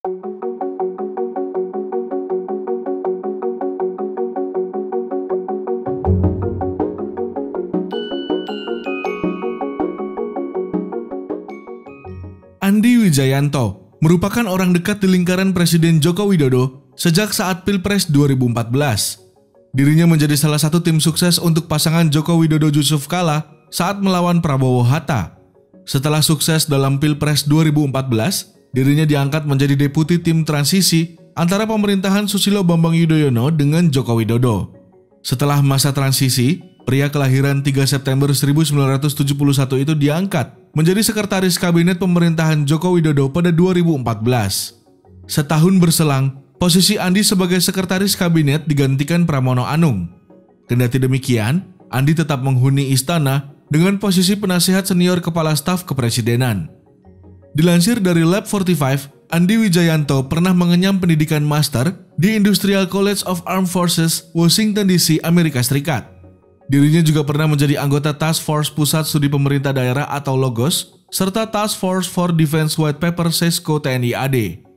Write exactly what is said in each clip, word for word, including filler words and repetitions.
Andi Wijayanto merupakan orang dekat di lingkaran Presiden Joko Widodo sejak saat Pilpres dua ribu empat belas. Dirinya menjadi salah satu tim sukses untuk pasangan Joko Widodo Yusuf Kala saat melawan Prabowo Hatta. Setelah sukses dalam Pilpres dua ribu empat belas, dirinya diangkat menjadi deputi tim transisi antara pemerintahan Susilo Bambang Yudhoyono dengan Joko Widodo. Setelah masa transisi, pria kelahiran tiga September seribu sembilan ratus tujuh puluh satu itu diangkat menjadi sekretaris kabinet pemerintahan Joko Widodo pada dua ribu empat belas. Setahun berselang, posisi Andi sebagai sekretaris kabinet digantikan Pramono Anung. Kendati demikian, Andi tetap menghuni istana dengan posisi penasihat senior kepala staf kepresidenan. Dilansir dari Lab empat puluh lima, Andi Wijayanto pernah mengenyam pendidikan master di Industrial College of Armed Forces, Washington D C, Amerika Serikat. Dirinya juga pernah menjadi anggota Task Force Pusat Studi Pemerintah Daerah atau LOGOS, serta Task Force for Defense White Paper Sesko T N I A D.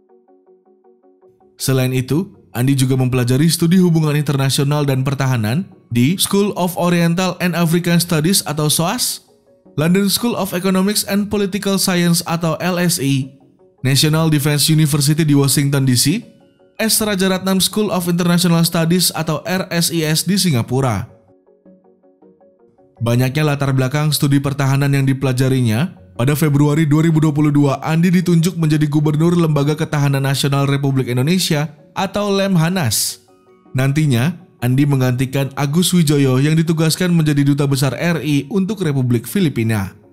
Selain itu, Andi juga mempelajari studi hubungan internasional dan pertahanan di School of Oriental and African Studies atau S O A S, London School of Economics and Political Science atau L S E, National Defense University di Washington D C, S Rajaratnam School of International Studies atau R S I S di Singapura. Banyaknya latar belakang studi pertahanan yang dipelajarinya, pada Februari dua ribu dua puluh dua Andi ditunjuk menjadi Gubernur Lembaga Ketahanan Nasional Republik Indonesia atau Lemhanas. Nantinya, Andi menggantikan Agus Wijoyo yang ditugaskan menjadi Duta Besar R I untuk Republik Filipina.